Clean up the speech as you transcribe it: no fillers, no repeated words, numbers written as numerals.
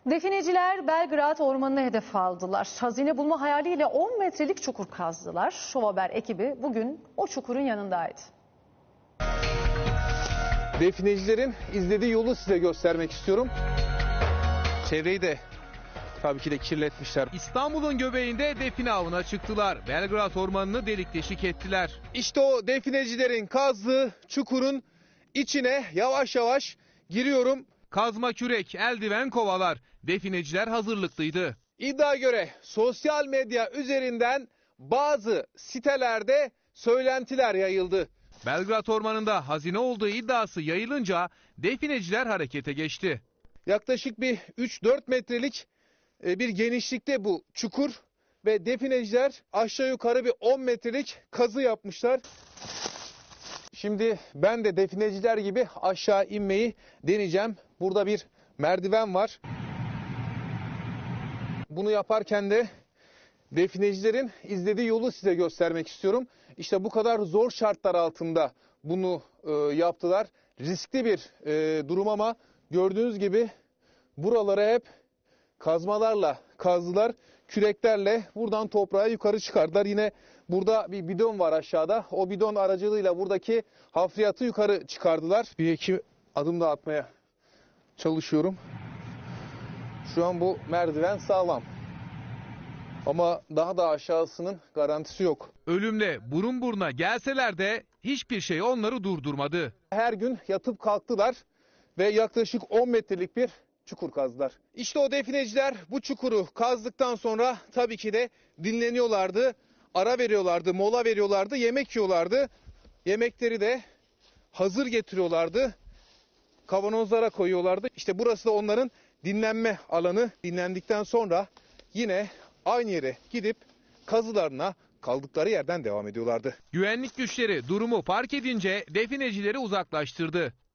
Defineciler Belgrad Ormanı'nı hedef aldılar. Hazine bulma hayaliyle 10 metrelik çukur kazdılar. Şov Haber ekibi bugün o çukurun yanındaydı. Definecilerin izlediği yolu size göstermek istiyorum. Çevreyi de tabii ki de kirletmişler. İstanbul'un göbeğinde define avına çıktılar. Belgrad Ormanı'nı delik deşik ettiler. İşte o definecilerin kazdığı çukurun içine yavaş yavaş giriyorum. Kazma kürek, eldiven, kovalar. Defineciler hazırlıklıydı. İddiaya göre sosyal medya üzerinden bazı sitelerde söylentiler yayıldı. Belgrad Ormanı'nda hazine olduğu iddiası yayılınca defineciler harekete geçti. Yaklaşık bir 3-4 metrelik bir genişlikte bu çukur ve defineciler aşağı yukarı bir 10 metrelik kazı yapmışlar. Şimdi ben de defineciler gibi aşağı inmeyi deneyeceğim. Burada bir merdiven var. Bunu yaparken de definecilerin izlediği yolu size göstermek istiyorum. İşte bu kadar zor şartlar altında bunu yaptılar. Riskli bir durum ama gördüğünüz gibi buralara hep kazmalarla kazdılar. Küreklerle buradan toprağı yukarı çıkardılar. Yine burada bir bidon var aşağıda. O bidon aracılığıyla buradaki hafriyatı yukarı çıkardılar. Bir iki adım daha atmaya çalışıyorum. Şu an bu merdiven sağlam. Ama daha da aşağısının garantisi yok. Ölümle burun buruna gelseler de hiçbir şey onları durdurmadı. Her gün yatıp kalktılar ve yaklaşık 10 metrelik bir çukur kazdılar. İşte o defineciler bu çukuru kazdıktan sonra tabii ki de dinleniyorlardı. Ara veriyorlardı, mola veriyorlardı, yemek yiyorlardı. Yemekleri de hazır getiriyorlardı. Kavanozlara koyuyorlardı. İşte burası da onların dinlenme alanı. Dinlendikten sonra yine aynı yere gidip kazılarına kaldıkları yerden devam ediyorlardı. Güvenlik güçleri durumu fark edince definecileri uzaklaştırdı.